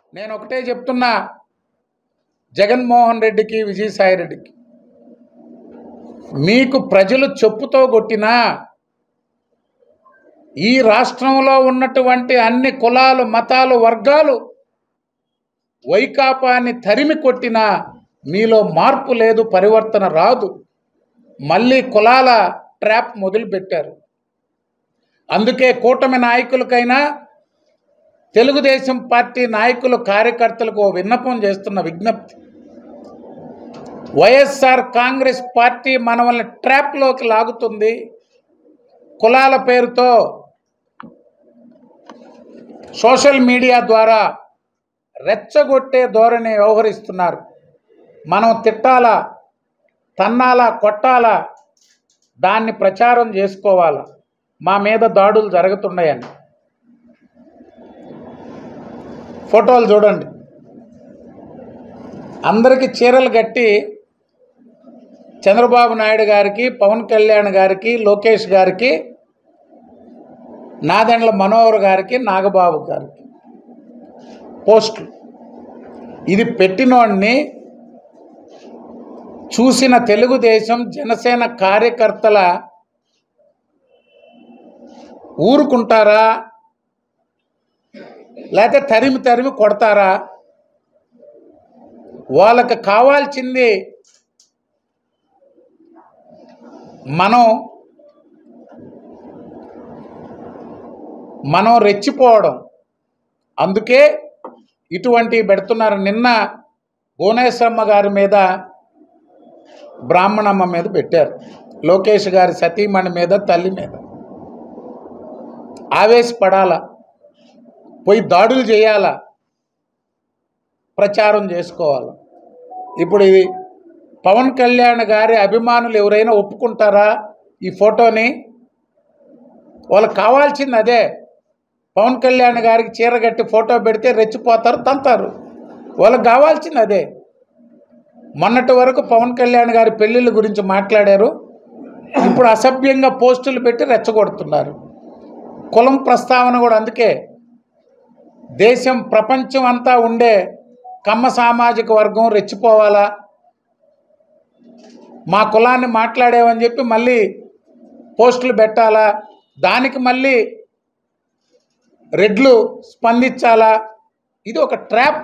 నేను ఒకటే చెప్తున్నా, జగన్మోహన్ రెడ్డికి, విజయసాయి రెడ్డికి, మీకు ప్రజలు చెప్పుతో కొట్టినా, ఈ రాష్ట్రంలో ఉన్నటువంటి అన్ని కులాలు, మతాలు, వర్గాలు వైకాపాని తరిమి కొట్టినా మీలో మార్పు లేదు, పరివర్తన రాదు. మళ్ళీ కులాల ట్రాప్ మొదలుపెట్టారు. అందుకే కూటమి నాయకులకైనా, తెలుగుదేశం పార్టీ నాయకులు, కార్యకర్తలకు ఓ విన్నపం చేస్తున్న విజ్ఞప్తి, వైఎస్ఆర్ కాంగ్రెస్ పార్టీ మనల్ని ట్రాప్లోకి లాగుతుంది. కులాల పేరుతో సోషల్ మీడియా ద్వారా రెచ్చగొట్టే ధోరణి వ్యవహరిస్తున్నారు. మనం తిట్టాలా, తన్నాలా, కొట్టాలా, దాన్ని ప్రచారం చేసుకోవాలా, మా మీద దాడులు జరుగుతున్నాయని. ఫోటోలు చూడండి. అందరికీ చీరలు కట్టి చంద్రబాబు నాయుడు గారికి, పవన్ కళ్యాణ్ గారికి, లోకేష్ గారికి, నాదెండ్ల మనోహర్ గారికి, నాగబాబు గారికి పోస్టులు. ఇది పెట్టినోడిని చూసిన తెలుగుదేశం, జనసేన కార్యకర్తల ఊరుకుంటారా, లేకపోతే తరిమి తరిమి కొడతారా? వాళ్ళకి కావాల్సింది మనం రెచ్చిపోవడం. అందుకే ఇటువంటివి పెడుతున్నారు. నిన్న భువనేశ్వరమ్మ గారి మీద, బ్రాహ్మణమ్మ మీద పెట్టారు, లోకేష్ గారి సతీమణి మీద, తల్లి మీద. ఆవేశపడాలా, పోయి దాడులు చేయాలా, ప్రచారం చేసుకోవాలి. ఇప్పుడు ఇది పవన్ కళ్యాణ్ గారి అభిమానులు ఎవరైనా ఒప్పుకుంటారా ఈ ఫోటోని? వాళ్ళకి కావాల్సింది అదే. పవన్ కళ్యాణ్ గారికి చీర కట్టి ఫోటో పెడితే రెచ్చిపోతారు, తంతారు. వాళ్ళకి కావాల్సింది అదే. మొన్నటి వరకు పవన్ కళ్యాణ్ గారి పెళ్ళిళ్ళ గురించి మాట్లాడారు, ఇప్పుడు అసభ్యంగా పోస్టులు పెట్టి రెచ్చగొడుతున్నారు. కులం ప్రస్తావన కూడా. అందుకే దేశం, ప్రపంచం అంతా ఉండే కమ్మ సామాజిక వర్గం రెచ్చిపోవాలా, మా కులాన్ని మాట్లాడేవని చెప్పి మళ్ళీ పోస్టులు పెట్టాలా, దానికి మళ్ళీ రెడ్లు స్పందించాలా? ఇది ఒక ట్రాప్.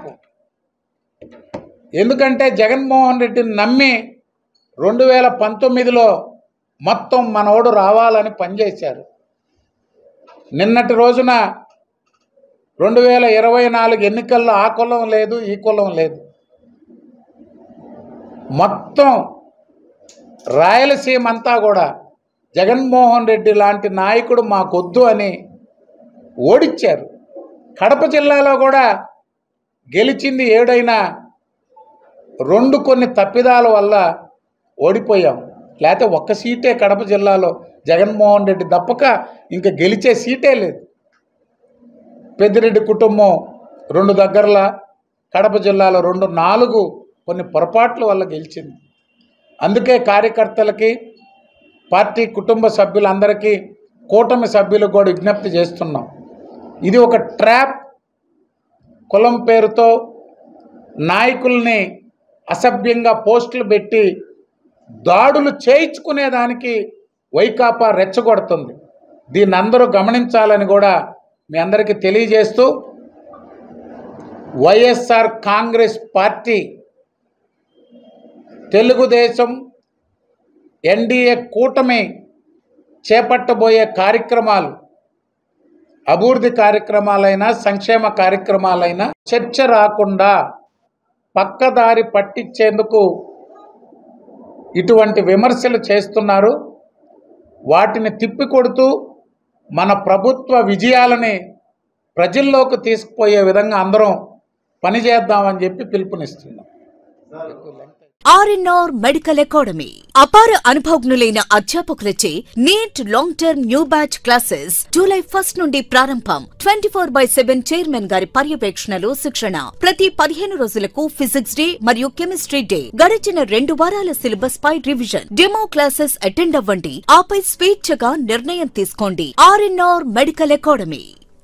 ఎందుకంటే జగన్మోహన్ రెడ్డిని నమ్మి 2019లో మొత్తం మనోడు రావాలని పనిచేశారు. నిన్నటి రోజున 2024 ఎన్నికల్లో ఆ కులం లేదు, ఈ కులం లేదు. మొత్తం రాయలసీమ అంతా కూడా జగన్మోహన్ రెడ్డి లాంటి నాయకుడు మాకొద్దు అని ఓడించారు. కడప జిల్లాలో కూడా గెలిచింది 7 అయినా 2 కొన్ని తప్పిదాల వల్ల ఓడిపోయాం. లేకపోతే ఒక్క సీటే కడప జిల్లాలో జగన్మోహన్ రెడ్డి తప్పక ఇంకా గెలిచే సీటే లేదు. పెద్దిరెడ్డి కుటుంబం 2 దగ్గరల, కడప జిల్లాలో 2, 4 కొన్ని పొరపాట్ల వల్ల గెలిచింది. అందుకే కార్యకర్తలకి, పార్టీ కుటుంబ సభ్యులందరికీ, కూటమి సభ్యులకు కూడా విజ్ఞప్తి చేస్తున్నాం. ఇది ఒక ట్రాప్. కులం పేరుతో నాయకుల్ని అసభ్యంగా పోస్టులు పెట్టి దాడులు చేయించుకునేదానికి వైకాపా రెచ్చగొడుతుంది. దీన్ని అందరూ గమనించాలని కూడా మీ అందరికీ తెలియజేస్తూ, YSR congress party, Telugudesam, NDA కూటమి చేపట్టబోయే కార్యక్రమాలు, అభివృద్ధి కార్యక్రమాలైనా, సంక్షేమ కార్యక్రమాలైనా చర్చ రాకుండా పక్కదారి పట్టించేందుకు ఇటువంటి విమర్శలు చేస్తున్నారు. వాటిని తిప్పికొడుతూ మన ప్రభుత్వ విజయాలని ప్రజల్లోకి తీసుకుపోయే విధంగా అందరం పనిచేద్దామని చెప్పి పిలుపునిస్తున్నాం. ఆర్ఎన్ఆర్ మెడికల్ అకాడమీ అపార అనుభవజ్ఞులైన అధ్యాపకులచే NEET long term new batch classes July 1 నుండి ప్రారంభం. 24/7 చైర్మన్ గారి పర్యవేక్షణలో శిక్షణ. ప్రతి 15 రోజులకు ఫిజిక్స్ డే మరియు కెమిస్ట్రీ డే. గడిచిన 2 వారాల సిలబస్ పై రివిజన్. డెమో క్లాసెస్ అటెండ్ అవ్వండి. ఆపై స్వేచ్ఛగా నిర్ణయం తీసుకోండి. RNR medical academy.